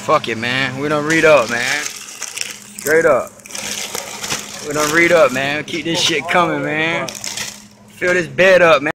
Fuck it, man. We done read up, man. Straight up. We done read up, man. Keep this shit coming, man. Fill this bed up, man.